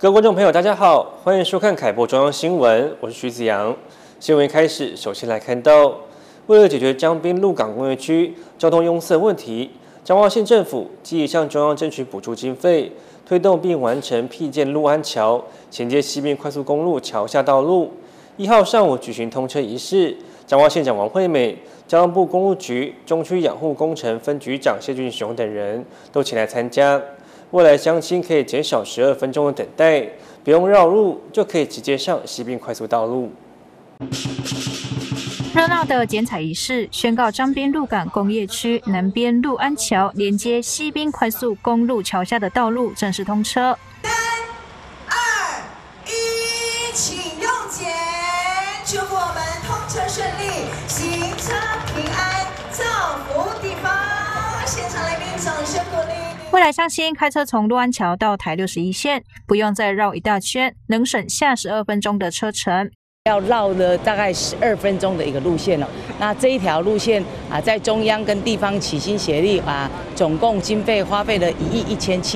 各位观众朋友，大家好，欢迎收看凯播中央新闻，我是徐子阳。新闻一开始，首先来看到，为了解决彰滨鹿港工业区交通拥塞问题，彰化县政府积极向中央争取补助经费，推动并完成辟建鹿安桥，衔接西滨快速公路桥下道路。1号上午举行通车仪式，彰化县长王惠美、交通部公路局中区养护工程分局长谢俊雄等人都前来参加。未来乡亲可以减少12分钟的等待，不用绕路就可以直接上西滨快速道路。 热闹的剪彩仪式宣告彰滨鹿港工业区南边鹿安桥连接西滨快速公路桥下的道路正式通车。 3、2、1，请用剪，祝福我们通车顺利，行车平安，造福地方。现场来宾掌声鼓励。 未来乡亲开车从鹿安桥到台61线，不用再绕一大圈，能省下12分钟的车程。 要绕了大概12分钟的一个路线哦。那这一条路线在中央跟地方齐心协力总共经费花费了1亿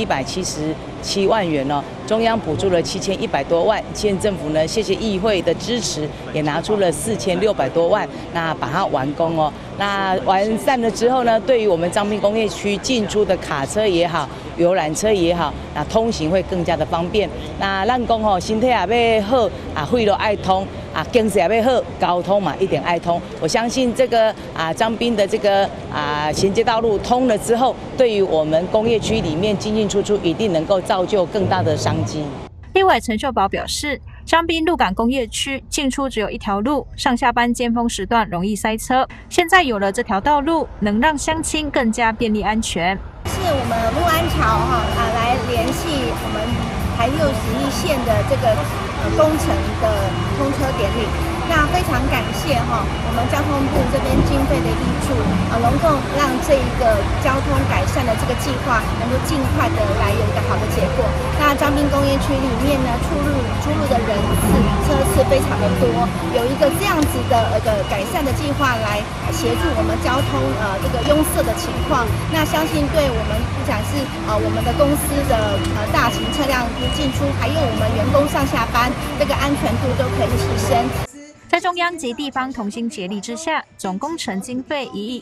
1777万元哦。中央补助了7100多万，县政府呢谢谢议会的支持，也拿出了4600多万，那把它完工哦。那完善了之后呢，对于我们彰滨工业区进出的卡车也好，游览车也好，那通行会更加的方便。那咱讲身体也要好肺都爱通经济也要好，交通嘛一定爱通。我相信这个彰滨的这个衔接道路通了之后，对于我们工业区里面进出一定能够造就更大的商机。 立委陈秀宝表示，彰滨鹿港工业区进出只有一条路，上下班尖峰时段容易塞车。现在有了这条道路，能让乡亲更加便利安全。 是我们鹿安桥来联系我们台61线的这个工程的通车典礼。那非常感谢我们交通部这边经费的挹注，能够让这一个交通改善的这个计划能够尽快的来有一个好的结果。那彰滨工业区里面呢，出入的人次车次非常的多，有一个这样子的改善的计划来协助我们交通这个拥塞的情况。那相信对我们不讲是我们的公司的大型车辆进出，还有我们员工上下班这个安全度都可以提升。 在中央及地方同心协力之下，总工程经费1亿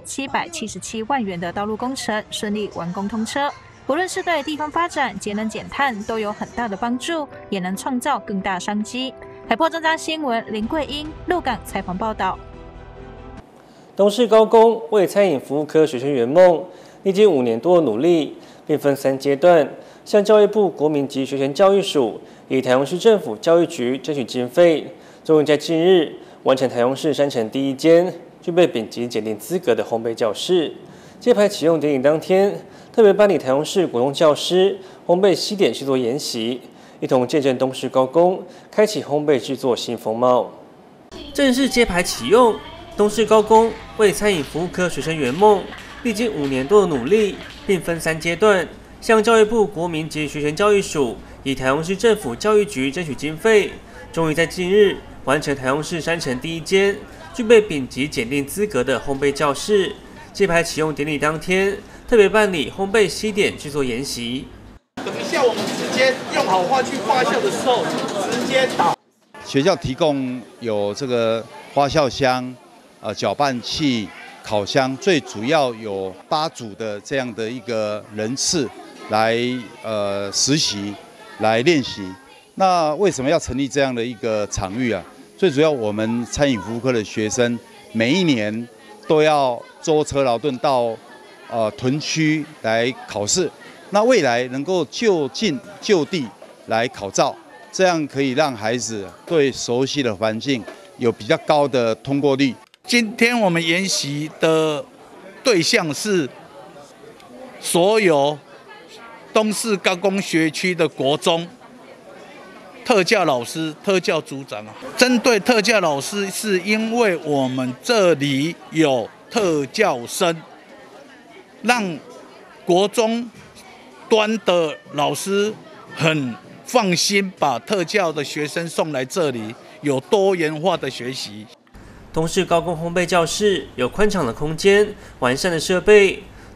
1777万元的道路工程顺利完工通车，不论是对地方发展、节能减碳都有很大的帮助，也能创造更大商机。台播中彰新闻林桂英鹿港采访报道。 东市高工为餐饮服务科学生圆梦，历经5年多的努力，并分3阶段，向教育部国民及学前教育署以台中市政府教育局争取经费。终于在近日完成台中市山城第1间具备丙级检定资格的烘焙教室。揭牌启用典礼当天，特别颁礼台中市国中教师烘焙西点制作研习，一同见证东市高工开启烘焙制作新风貌。正式揭牌启用，东市高工为餐饮服务科学生圆梦，历经5年多的努力，并分3阶段，向教育部国民及学前教育署以台中市政府教育局争取经费。终于在近日完成台中市山城第1间具备丙级检定资格的烘焙教室。揭牌启用典礼当天，特别办理烘焙西点制作研习。 等一下，我们直接用好花去发酵的时候，直接倒。 学校提供有这个发酵箱、搅拌器、烤箱，最主要有8组的这样的一个人次来实习、来练习。那为什么要成立这样的一个场域啊？最主要我们餐饮服务科的学生每一年都要舟车劳顿到屯区来考试，那未来能够就近就地来考照，这样可以让孩子对熟悉的环境有比较高的通过率。 今天我们研习的对象是所有东市高工学区的国中特教老师、特教组长针对特教老师，是因为我们这里有特教生，让国中端的老师很放心把特教的学生送来这里，有多元化的学习。 东市高工烘焙教室有宽敞的空间、完善的设备，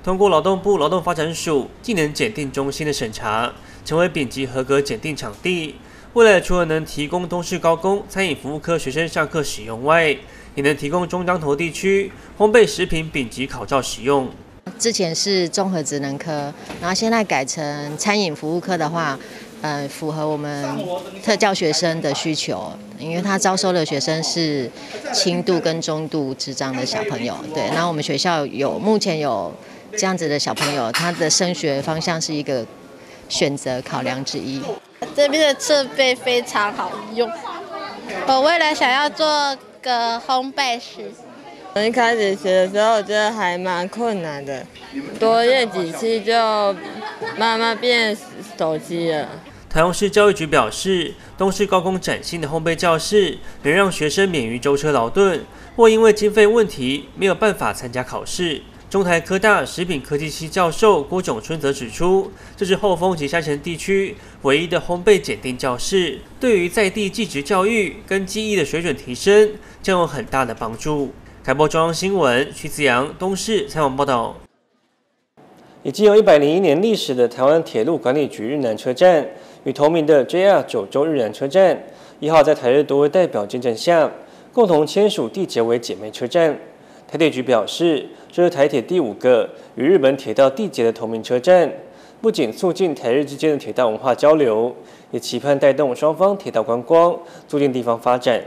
通过劳动部劳动发展署技能检定中心的审查，成为丙级合格检定场地。未来除了能提供东市高工餐饮服务科学生上课使用外，也能提供中彰投地区烘焙食品丙级考照使用。 之前是综合职能科，然后现在改成餐饮服务科的话，符合我们特教学生的需求，因为他招收的学生是轻度跟中度智障的小朋友。对，然后我们学校目前有这样子的小朋友，他的升学方向是一个选择考量之一。 这边的设备非常好用，我未来想要做个烘焙师。 一开始学的时候，我觉得还蛮困难的，多练几次就慢慢变熟悉了。 台中市教育局表示，东市高工崭新的烘焙教室能让学生免于舟车劳顿，或因为经费问题没有办法参加考试。中台科大食品科技系教授郭炯春则指出，这是后丰及山城地区唯一的烘焙检定教室，对于在地技职教育跟技艺的水准提升将有很大的帮助。台播中央新闻徐子阳东市采访报道。已经有101年历史的台湾铁路管理局日南车站与同名的 JR 九州日南车站1号在台日多位代表见证下，共同签署缔结为姐妹车站。台铁局表示，这是台铁第5个与日本铁道缔结的同名车站，不仅促进台日之间的铁道文化交流，也期盼带动双方铁道观光，促进地方发展。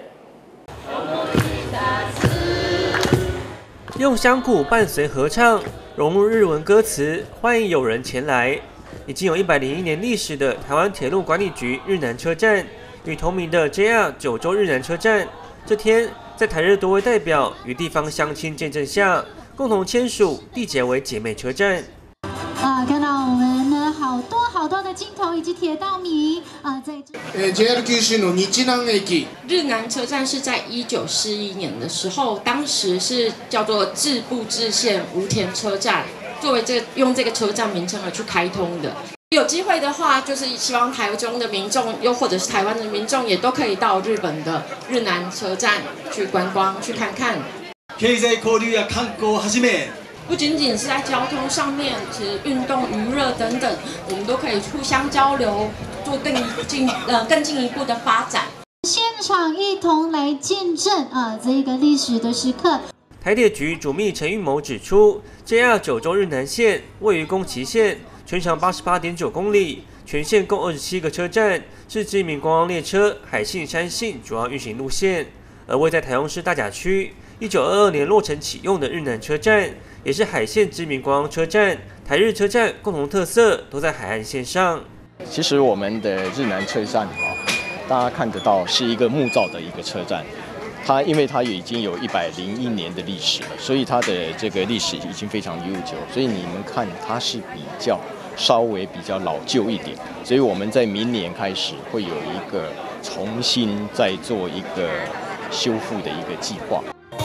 用乡鼓伴随合唱，融入日文歌词，欢迎友人前来。已经有101年历史的台湾铁路管理局日南车站与同名的 JR 九州日南车站，这天在台日多位代表与地方乡亲见证下，共同签署缔结为姐妹车站。 看到我们呢好多的镜头以及铁道迷在这。 JR 九州の日南駅。 日南车站是在1941年的时候，当时是叫做制部制线无田车站，作为用这个车站名称而去开通的。有机会的话，就是希望台中的民众，又或者是台湾的民众，也都可以到日本的日南车站去观光、去看看。 経済交流や観光をはじめ。 不仅仅是在交通上面，其实运动、娱乐等等，我们都可以互相交流，做更进一步的发展。 现场一同来见证这个历史的时刻。 台铁局主秘陈玉谋指出 ，JR 九州日南线位于宫崎县，全长88.9公里，全线共27个车站，是知名观光列车海信、山信主要运行路线。而位在台中市大甲区，1922年落成启用的日南车站，也是海线知名观光车站。台日车站共同特色都在海岸线上。 其实我们的日南车站大家看得到是一个木造的一个车站，因为它已经有101年的历史了，所以它的这个历史已经非常悠久，所以你们看它是稍微比较老旧一点，所以我们在明年开始会有一个重新再做一个修复的一个计划。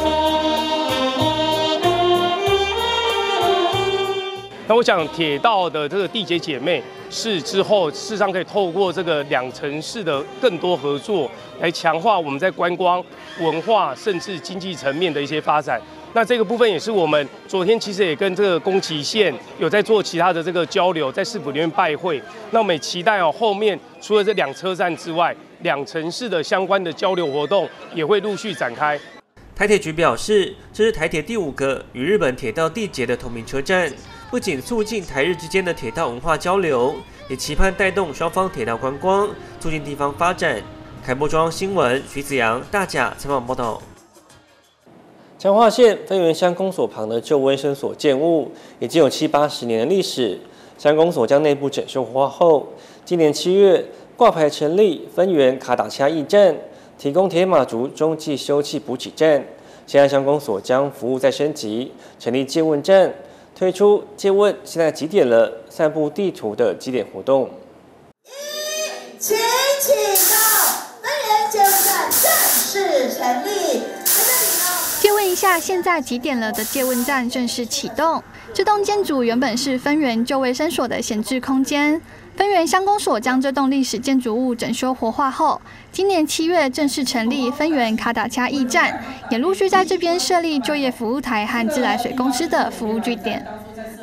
那我想铁道的这个缔结姐妹是之后，事实上可以透过这个2城市的更多合作，来强化我们在观光、文化甚至经济层面的一些发展。那这个部分也是我们昨天其实也跟这个宫崎县有在做其他的这个交流，在市府里面拜会。那我们也期待后面除了这2车站之外，2城市的相关的交流活动也会陆续展开。 台铁局表示，这是台铁第5个与日本铁道缔结的同名车站，不仅促进台日之间的铁道文化交流，也期盼带动双方铁道观光，促进地方发展。凯播中央新闻徐子阳大甲采访报道。彰化县分园乡公所旁的旧卫生所建物已经有70-80年的历史，乡公所将内部整修活化后，今年7月挂牌成立分园卡打掐驿站，提供铁马竹中继休憩补给站。现在乡公所将服务再升级，成立借问站，推出借问现在几点了散布地图的几点活动。 请启动分园借问站正式成立。 借问一下，现在几点了的借问站正式启动。这栋建筑原本是分园旧卫生所的闲置空间。分园乡公所将这栋历史建筑物整修活化后，今年7月正式成立分园卡打掐驿站，也陆续在这边设立就业服务台和自来水公司的服务据点。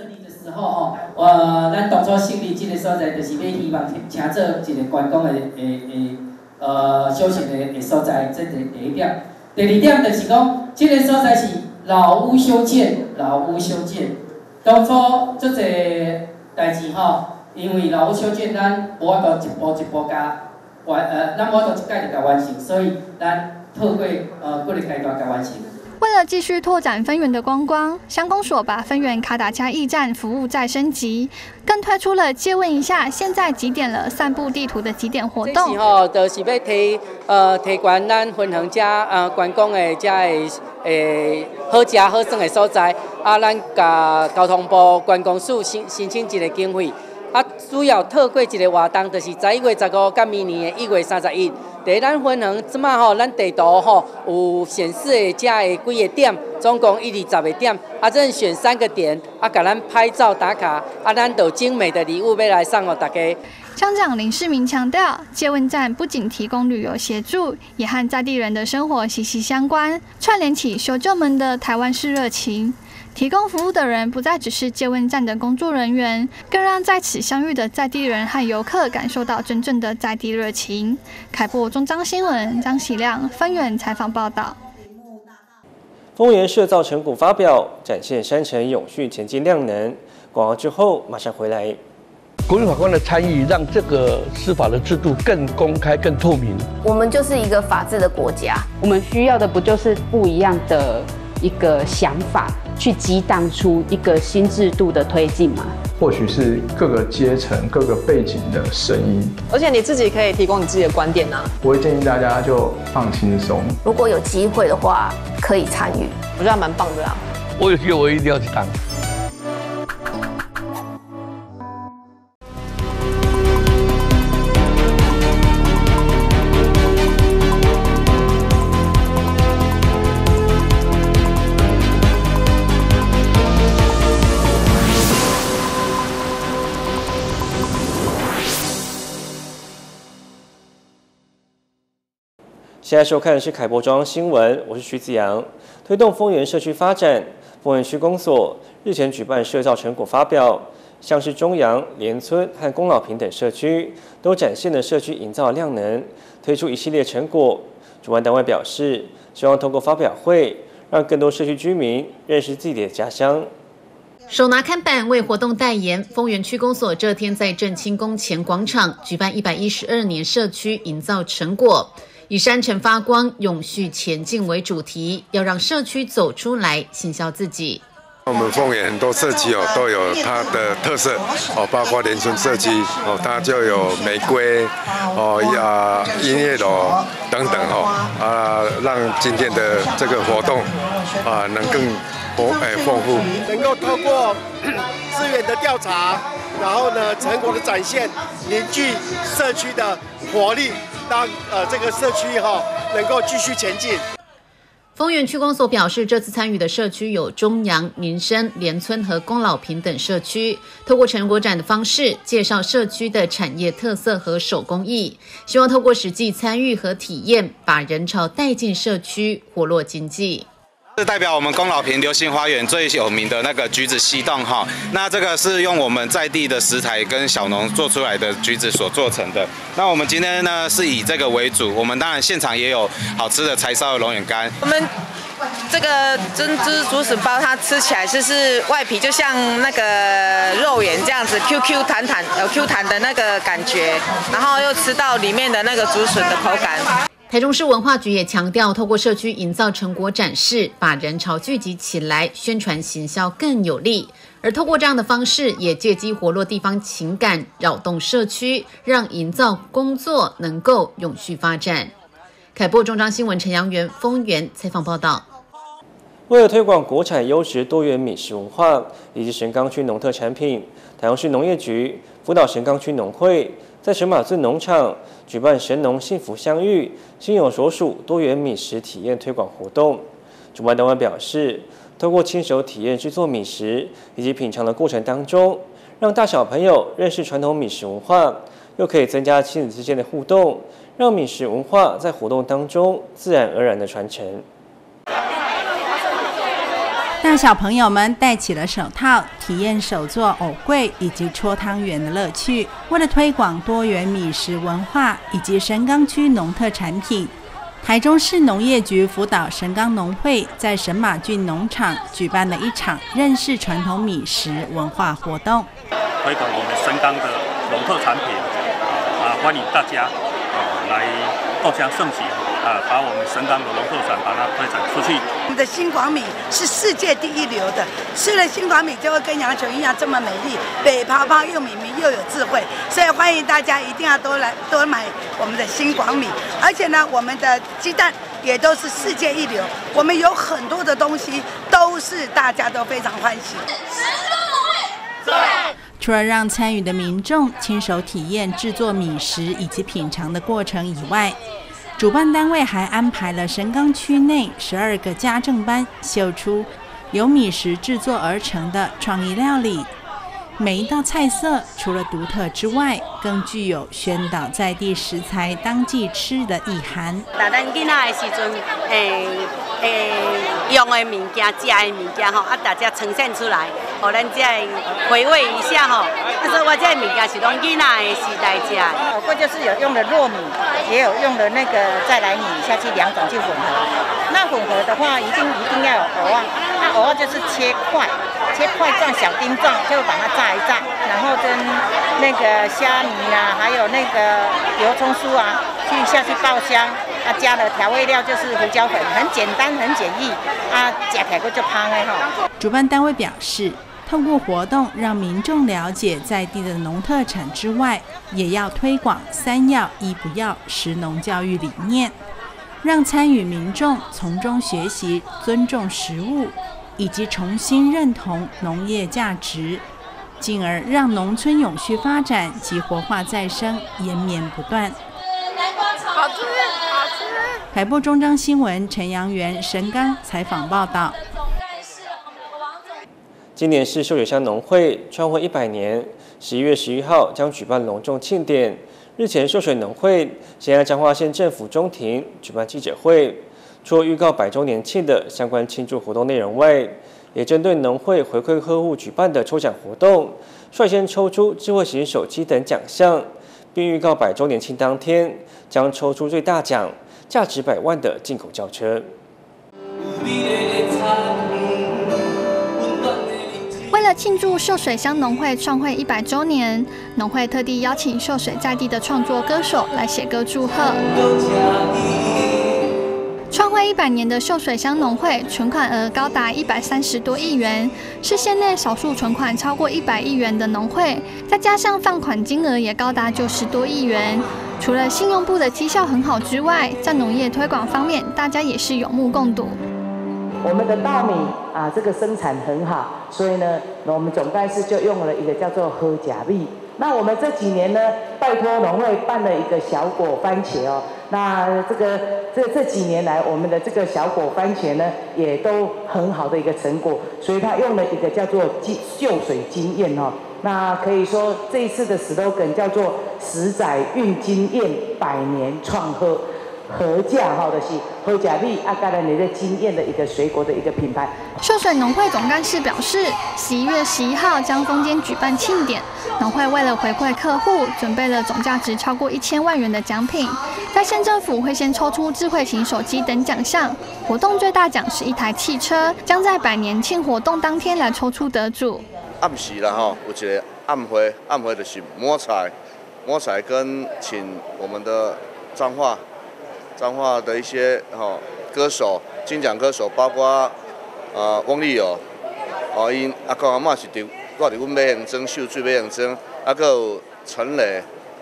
时候咱当初成立这个所在，就是要希望请做一个观光的休闲的所在，这第一点。第二点就是讲，这个所在是老屋修建，当初足侪代志因为老屋修建，咱无法度一步一步甲咱无法度一届就甲完成，所以咱透过几个阶段甲完成。 为了继续拓展分园的观光，乡公所把分园卡达加驿站服务再升级，更推出了借问一下现在几点了散步地图的几点活动。 就是要提悬咱分园遮观光的遮的好食好耍的所在，咱甲交通部观光署申请一个经费，主要透过一个活动，就是11月15到明年的1月31。在咱分园即马咱地图有显示的遮的几个点，总共120个点，咱选3个点，甲咱拍照打卡，咱有精美的礼物要来送给大家。 乡长林世明强调，借问站不仅提供旅游协助，也和在地人的生活息息相关，串联起修旧们的台湾式热情。提供服务的人不再只是借问站的工作人员，更让在此相遇的在地人和游客感受到真正的在地热情。凯播中彰新闻张喜亮分园采访报道。 丰原社造成果发表，展现山城永续前进量能。广告之后马上回来。 国民法官的参与，让这个司法的制度更公开、更透明。 我们就是一个法治的国家， 我们需要的不就是不一样的一个想法，去激荡出一个新制度的推进吗？ 或许是各个阶层、各个背景的声音， 而且你自己可以提供你自己的观点啊。 我会建议大家就放轻松， 如果有机会的话，可以参与， 我觉得蛮棒的啦。 我有机会我一定要去当。 现在收看的是凯播中央新闻，我是徐子阳。推动丰原社区发展，丰原区公所日前举办社造成果发表，像是中阳、联村和宫老坪等社区都展现了社区营造量能，推出一系列成果。主办单位表示，希望透过发表会，让更多社区居民认识自己的家乡。 手拿看板为活动代言，丰原区公所这天在正清宫前广场举办112年社区营造成果。以山城发光、永续前进为主题，要让社区走出来，行销自己。 我们丰原很多社区都有它的特色包括联村社区它就有玫瑰音乐楼等等让今天的这个活动能更丰富， 能够透过资源的调查，然后呢成果的展现，凝聚社区的活力。让这个社区能够继续前进。 丰原区公所表示，这次参与的社区有中阳、民生、联村和宫老坪等社区，透过成果展的方式介绍社区的产业特色和手工艺，希望透过实际参与和体验，把人潮带进社区，活络经济。 是代表我们宫老坪流星花园最有名的那个橘子溪冻那这个是用我们在地的食材跟小农做出来的橘子所做成的。那我们今天呢是以这个为主，我们当然现场也有好吃的柴烧的龙眼干。 我们这个珍珠竹笋包，它吃起来就是外皮就像那个肉圆这样子 ，Q 弹弹有 Q 弹的那个感觉，然后又吃到里面的那个竹笋的口感。 台中市文化局也强调，透过社区营造成果展示，把人潮聚集起来，宣传行销更有力。而透过这样的方式，也借机活络地方情感，扰动社区，让营造工作能够永续发展。凯播中彰新闻陈阳元丰原采访报道。 为了推广国产优质多元美食文化以及神冈区农特产品，台中市农业局辅导神冈区农会在神马圳农场举办神农幸福相遇心有所属多元美食体验推广活动。主办单位表示，透过亲手体验制作米食以及品尝的过程当中，让大小朋友认识传统米食文化，又可以增加亲子之间的互动，让米食文化在活动当中自然而然的传承。 大小朋友们戴起了手套，体验手做藕桂以及搓汤圆的乐趣。为了推广多元米食文化以及神冈区农特产品，台中市农业局辅导神冈农会在神马郡农场举办了一场认识传统米食文化活动， 推广我们神冈的农特产品，欢迎大家来共襄盛举。把我们神冈的农特产把它推展出去。 我们的新广米是世界第一流的，吃了新广米就会跟羊球一样这么美丽，北泡泡又绵密又有智慧，所以欢迎大家一定要多买我们的新广米。而且呢，我们的鸡蛋也都是世界一流，我们有很多的东西都是大家都非常欢喜。 除了让参与的民众亲手体验制作米食以及品尝的过程以外，主办单位还安排了神冈区内12个家政班，秀出由米食制作而成的创意料理。每一道菜色除了独特之外，更具有宣导在地食材当季吃的意涵。 咱囡仔的时阵，用的物件、食的物件吼，大家呈现出来，互咱这回味一下吼。所以我这物件是拢囡仔的时代食的。 我就是有用了糯米，也有用了那个再来米下去2种去混合。那混合的话，一定要有藕啊，那藕就是切块状、小丁状，就把它炸一炸，然后跟那个虾米啊，还有那个油葱酥啊，下去爆香。加了调味料就是胡椒粉，很简单很简易，吃起来就香的吼。 主办单位表示，透过活动让民众了解在地的农特产之外，也要推广3要1不要食农教育理念，让参与民众从中学习尊重食物，以及重新认同农业价值，进而让农村永续发展及活化再生延绵不断。 好吃。 台播中彰新闻陈阳元神冈采访报道。 今年是秀水乡农会创会100年，11月11号将举办隆重庆典。日前，秀水农会先在彰化县政府中庭举办记者会，除了预告100周年庆的相关庆祝活动内容外，也针对农会回馈客户举办的抽奖活动，率先抽出智慧型手机等奖项，并预告100周年庆当天将抽出最大奖，价值100万的进口轿车。 为了庆祝秀水乡农会创会100周年，农会特地邀请秀水在地的创作歌手来写歌祝贺。创会100年的秀水乡农会存款额高达130多亿元，是县内少数存款超过100亿元的农会，再加上放款金额也高达90多亿元。除了信用部的绩效很好之外，在农业推广方面，大家也是有目共睹。 我们的稻米这个生产很好，所以呢，我们总干事就用了一个叫做喝甲米。那我们这几年呢，拜托农会办了一个小果番茄哦。那这几年来，我们的这个小果番茄呢，也都很好的一个成果，所以他用了一个叫做秀水经验哦。那可以说这一次的 slogan 叫做10载运经验，100年创喝。合价的是喝甲米加了你的经验的一个水果的一个品牌。 秀水农会总干事表示，11月11号将封间举办庆典，农会为了回馈客户，准备了总价值超过1000万元的奖品。在县政府会先抽出智慧型手机等奖项，活动最大奖是1台汽车，将在100年庆活动当天来抽出得主。 暗时啦有一个暗会就是摸彩跟请我们的彰化的一些歌手、金奖歌手，包括翁立友，因阿公阿嬷是伫我伫阮马行庄秀水马行庄，还佫有陈磊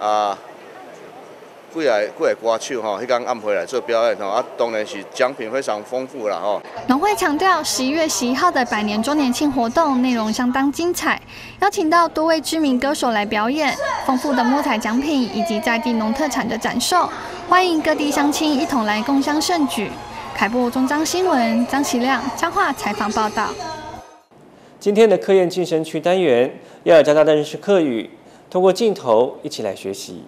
几个歌手迄天暗会来做表演当然是奖品非常丰富啦农会强调，11月11号的100年周年庆活动内容相当精彩，邀请到多位知名歌手来表演，丰富的摸彩奖品以及在地农特产的展售，欢迎各地乡亲一同来共襄盛举。凯播中彰新闻张其亮彰化采访报道。 今天的课宴晋升区单元，要来教大家认识客语，通过镜头一起来学习。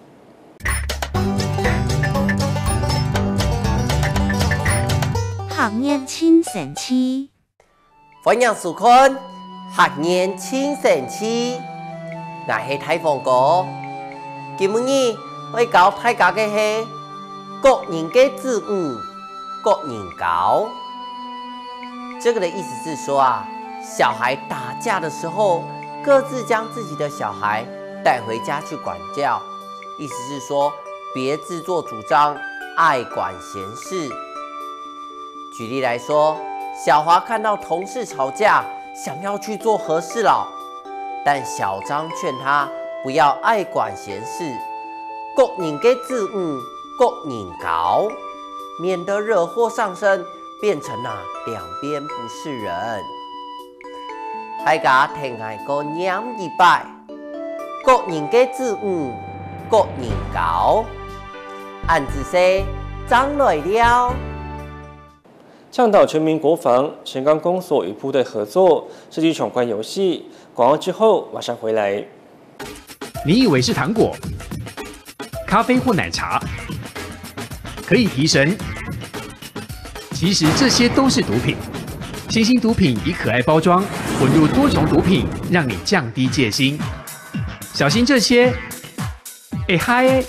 行业轻神区， 欢迎收看学年轻神奇，我是台风哥。今日我教大家的是国人的自悟，国人教。这个的意思是说啊，小孩打架的时候，各自将自己的小孩带回家去管教。意思是说，别自作主张，爱管闲事。举例来说，小华看到同事吵架，想要去做和事佬，但小张劝他不要爱管闲事，各人的自悟，各人教，免得惹祸上身，变成两边不是人。大家听下个念一摆，各人的自悟，各人教。案子说，张来了。 倡导全民国防，神冈公所与部队合作设计闯关游戏。广告之后马上回来。 你以为是糖果、咖啡或奶茶可以提神，其实这些都是毒品。新兴毒品以可爱包装混入多重毒品，让你降低戒心。小心这些嗨。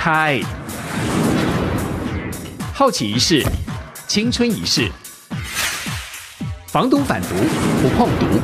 好奇一试，青春一世，防毒反毒，不碰毒。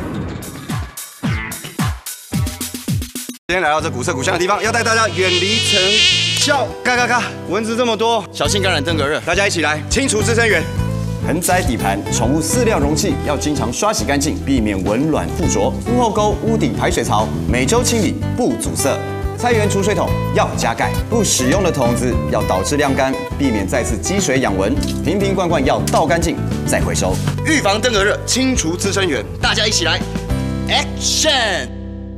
今天来到这古色古香的地方，要带大家远离尘嚣。嘎，蚊子这么多，小心感染登革热。大家一起来清除滋生源。盆栽底盘、宠物饲料容器要经常刷洗干净，避免蚊卵附着。屋后沟、屋顶排水槽每周清理，不阻塞。菜园储水桶要加盖，不使用的桶子要倒置晾干，避免再次积水养蚊。瓶瓶罐罐要倒干净再回收，预防登革热，清除滋生源。大家一起来 ，Action！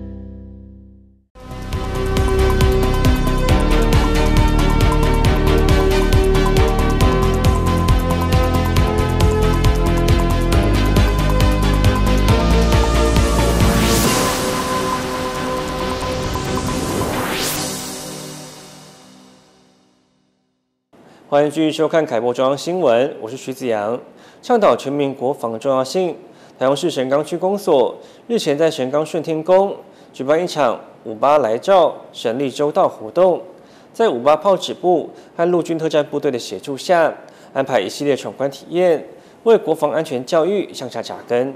欢迎继续收看凯播中央新闻，我是徐子阳。倡导全民国防的重要性，台中市神冈区公所日前在神冈顺天宫举办一场58来照神力周到活动，在58炮指部和陆军特战部队的协助下，安排一系列闯关体验，为国防安全教育向下扎根。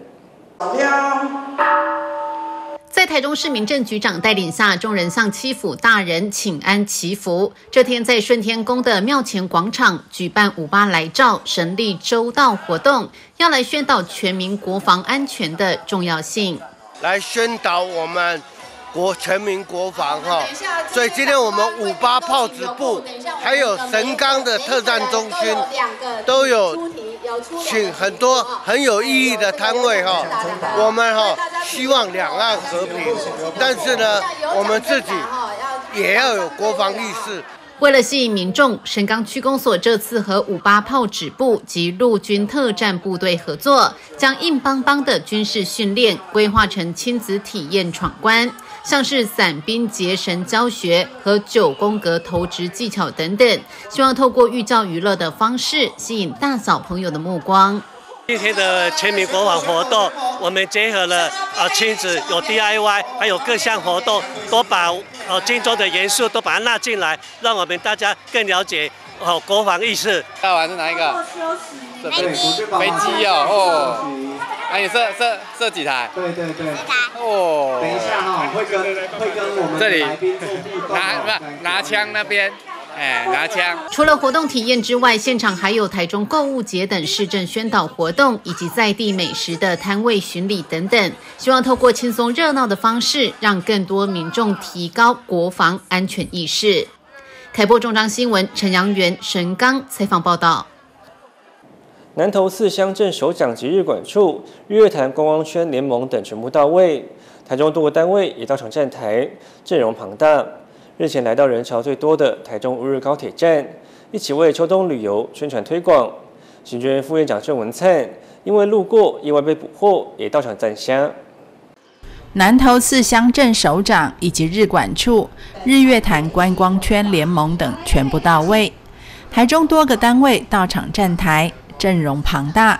在台中市民政局长带领下，众人向七府大人请安祈福。这天在顺天宫的庙前广场举办58来照神力周到活动，要来宣导全民国防安全的重要性， 来宣导我们全民国防哈。所以今天我们58炮指部还有神冈的特战中心都有请很多很有意义的摊位哈。我们希望两岸和平，但是呢，我们自己也要有国防意识。 为了吸引民众，神冈区公所这次和58炮指部及陆军特战部队合作，将硬邦邦的军事训练规划成亲子体验闯关，像是伞兵结绳教学和9宫格投掷技巧等等，希望透过寓教于乐的方式，吸引大小朋友的目光。 今天的全民国防活动，我们结合了亲子有 DIY， 还有各项活动，都把军中的元素都把它纳进来，让我们大家更了解国防意识。 要玩是哪一个？飞机哦。你射几台？对。哦。等一下会跟我们这里拿枪那边。拿枪。 除了活动体验之外，现场还有台中购物节等市政宣导活动，以及在地美食的摊位巡礼等等，希望透过轻松热闹的方式，让更多民众提高国防安全意识。凯播中彰新闻陈阳元、神冈采访报道。 南投4乡镇首长及日管处、日月潭观光圈联盟等全部到位，台中多个单位也到场站台，阵容庞大。日前来到人潮最多的台中乌日高铁站，一起为秋冬旅游宣传推广。行政院副院长郑文灿因为路过意外被捕获，也到场赞虾。 南投4乡镇首长以及日管处、日月潭观光圈联盟等全部到位，台中多个单位到场站台，阵容庞大。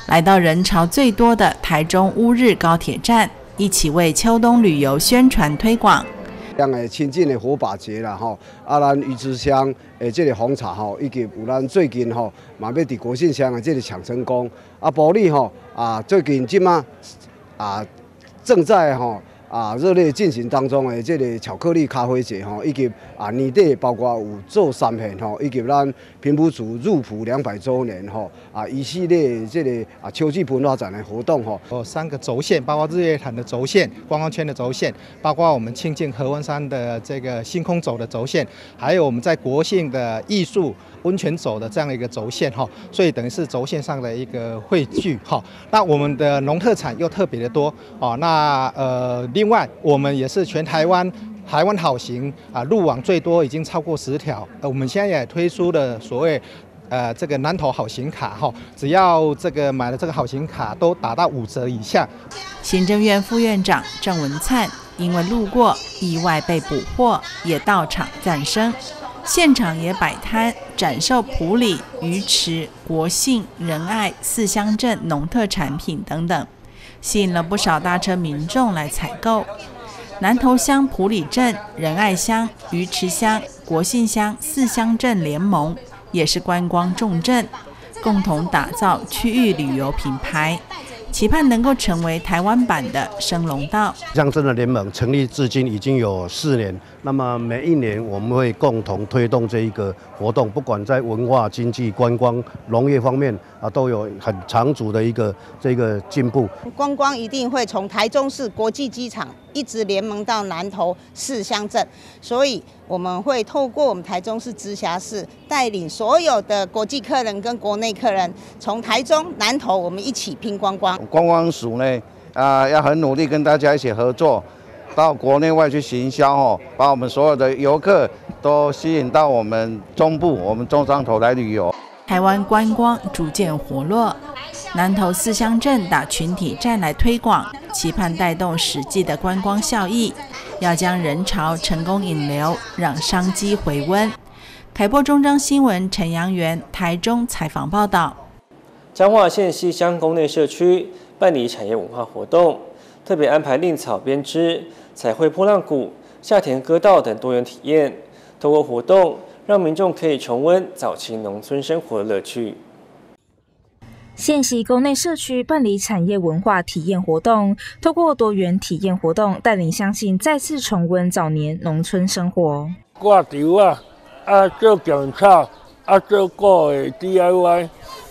来到人潮最多的台中乌日高铁站，一起为秋冬旅游宣传推广。 像亲近的火把节啦吼，咱鱼池乡这个红茶吼，以及有咱最近吼嘛要伫国信乡的这个抢成功，保利吼最近即马正在热烈进行当中的这个巧克力咖啡节吼，以及年底包括有做3片吼，以及咱平埔族入埔200周年吼一系列这个秋季文化展的活动吼。 3个轴线，包括日月潭的轴线、观光圈的轴线，包括我们清境合欢山的这个星空走的轴线，还有我们在国信的艺术温泉走的这样的一个轴线哈，所以等于是轴线上的一个汇聚哈。那我们的农特产又特别的多哦，那另外我们也是全台湾好行路网最多，已经超过10条。我们现在也推出了所谓这个南投好行卡哈，只要这个买了这个好行卡都打到5折以下。 行政院副院长郑文灿因为路过意外被捕获，也到场赞声。现场也摆摊展售埔里、鱼池、国信、仁爱4乡镇农特产品等等，吸引了不少大车民众来采购。南投乡埔里镇、仁爱乡、鱼池乡、国信乡4乡镇联盟也是观光重镇，共同打造区域旅游品牌，期盼能够成为台湾版的升龙道。 乡镇的联盟成立至今已经有4年，那么每一年我们会共同推动这一个活动，不管在文化、经济、观光、农业方面都有很长足的这个进步。 观光一定会从台中市国际机场一直联盟到南投4乡镇，所以我们会透过我们台中市直辖市带领所有的国际客人跟国内客人，从台中、南投我们一起拼观光。 观光署呢，要很努力跟大家一起合作，到国内外去行销把我们所有的游客都吸引到我们中部、我们中彰投来旅游。 台湾观光逐渐活络，南投4乡镇打群体战来推广，期盼带动实际的观光效益，要将人潮成功引流，让商机回温。凯播中彰新闻陈阳元台中采访报道。 彰化县西乡宫内社区办理产业文化活动，特别安排蔺草编织、彩绘波浪鼓、夏田歌道等多元体验。透过活动，让民众可以重温早期农村生活的乐趣。 县西宫内社区办理产业文化体验活动，透过多元体验活动，带领乡亲再次重温早年农村生活。 挂稻做姜草做果的 DIY，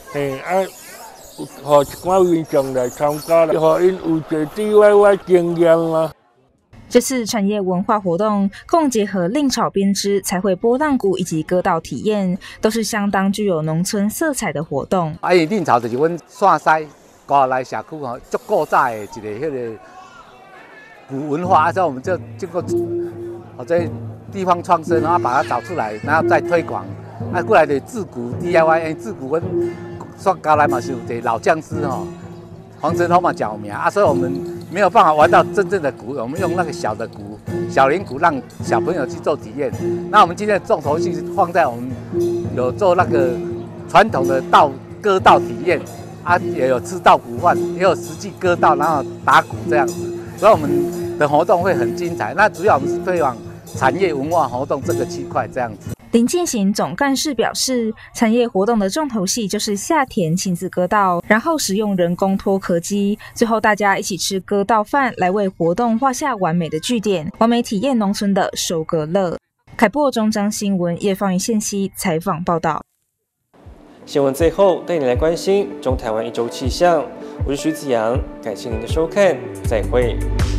互一寡民众来参加，互因有一个 DIY 经验啊。 这次产业文化活动共结合蔺草编织、彩绘波浪鼓以及歌道体验，都是相当具有农村色彩的活动。 蔺草就是阮线西过来社区足古早的一个迄个古文化，所以我们就经过这地方创生，然后把它找出来，然后再推广。过来的自古 DIY， 自古阮说高来嘛是有一个老匠师黄承宏嘛讲有名所以我们没有办法玩到真正的鼓，我们用那个小的鼓、小铃鼓，让小朋友去做体验。那我们今天的重头戏放在我们有做那个传统的歌道体验也有吃稻谷饭，也有实际歌道，然后打鼓这样子，所以我们的活动会很精彩。那主要我们是推广产业文化活动这个区块这样子。 林进行总干事表示，产业活动的重头戏就是夏田亲自割稻，然后使用人工脱壳机，最后大家一起吃割稻饭，来为活动画下完美的句点，完美体验农村的收割乐。凯播中彰新闻叶芳云县西采访报道。 新闻最后带你来关心中台湾一周气象，我是徐子阳，感谢您的收看，再会。